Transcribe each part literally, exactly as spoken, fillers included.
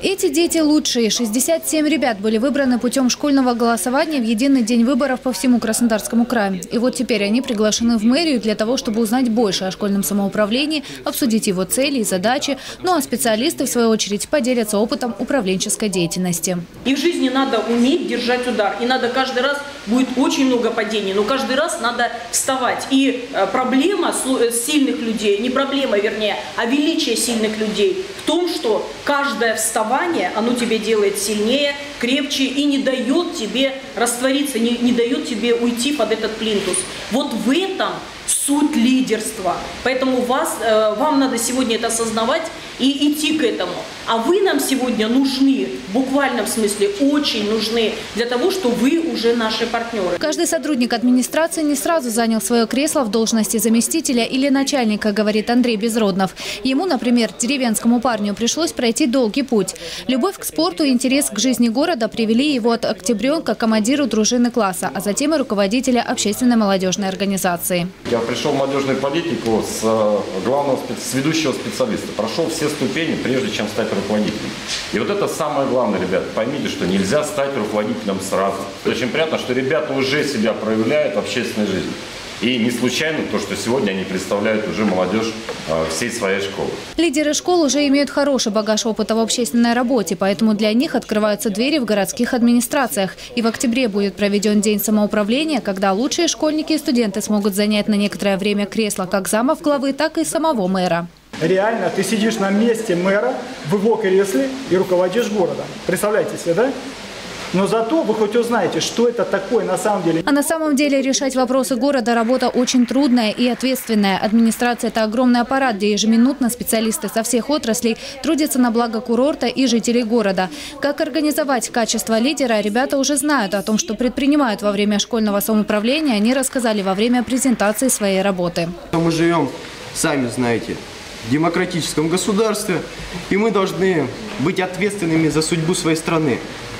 Эти дети лучшие. шестьдесят семь ребят были выбраны путем школьного голосования в единый день выборов по всему Краснодарскому краю. И вот теперь они приглашены в мэрию для того, чтобы узнать больше о школьном самоуправлении, обсудить его цели и задачи. Ну а специалисты, в свою очередь, поделятся опытом управленческой деятельности. И в жизни надо уметь держать удар. И надо каждый раз, будет очень много падений, но каждый раз надо вставать. И проблема сильных людей, не проблема, вернее, а величие сильных людей в том, что каждое вставание, оно тебя делает сильнее, крепче и не дает тебе раствориться, не, не дает тебе уйти под этот плинтус. Вот в этом суть лидерства. Поэтому вас, э, вам надо сегодня это осознавать и идти к этому. А вы нам сегодня нужны, в буквальном смысле очень нужны, для того, что вы уже наши партнеры. Каждый сотрудник администрации не сразу занял свое кресло в должности заместителя или начальника, говорит Андрей Безроднов. Ему, например, деревенскому парню пришлось пройти долгий путь. Любовь к спорту и интерес к жизни города привели его от октябренка к командиру дружины класса, а затем и руководителя общественной молодежной организации. Я пришел в молодежную политику с главного, с ведущего специалиста. Прошел все ступени, прежде чем стать руководителем. И вот это самое главное, ребята. Поймите, что нельзя стать руководителем сразу. Очень приятно, что ребята уже себя проявляют в общественной жизни. И не случайно то, что сегодня они представляют уже молодежь всей своей школы. Лидеры школ уже имеют хороший багаж опыта в общественной работе, поэтому для них открываются двери в городских администрациях. И в октябре будет проведен день самоуправления, когда лучшие школьники и студенты смогут занять на некоторое время кресло как замов главы, так и самого мэра. Реально, ты сидишь на месте мэра, в его кресле и руководишь городом. Представляете себе, да? Но зато вы хоть узнаете, что это такое на самом деле. А на самом деле решать вопросы города работа очень трудная и ответственная. Администрация – это огромный аппарат, где ежеминутно специалисты со всех отраслей трудятся на благо курорта и жителей города. Как организовать качество лидера, ребята уже знают. О том, что предпринимают во время школьного самоуправления, они рассказали во время презентации своей работы. Мы живем, сами знаете, в демократическом государстве, и мы должны быть ответственными за судьбу своей страны.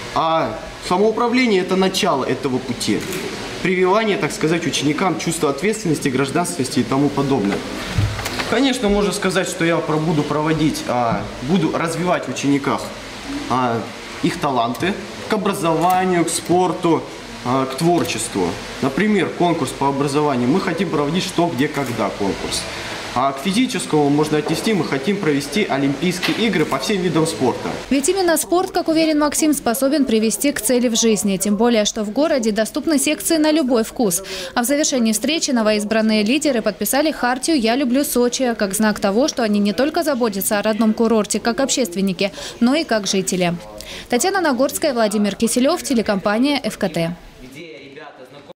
А самоуправление – это начало этого пути. Прививание, так сказать, ученикам чувства ответственности, гражданственности и тому подобное. Конечно, можно сказать, что я буду проводить, а, буду развивать в учениках а, их таланты к образованию, к спорту, а, к творчеству. Например, конкурс по образованию. Мы хотим проводить «Что, где, когда» конкурс. А к физическому можно отнести, мы хотим провести Олимпийские игры по всем видам спорта. Ведь именно спорт, как уверен Максим, способен привести к цели в жизни. Тем более, что в городе доступны секции на любой вкус. А в завершении встречи новоизбранные лидеры подписали хартию «Я люблю Сочи», как знак того, что они не только заботятся о родном курорте как общественники, но и как жители. Татьяна Нагорская, Владимир Киселев, телекомпания эф ка тэ.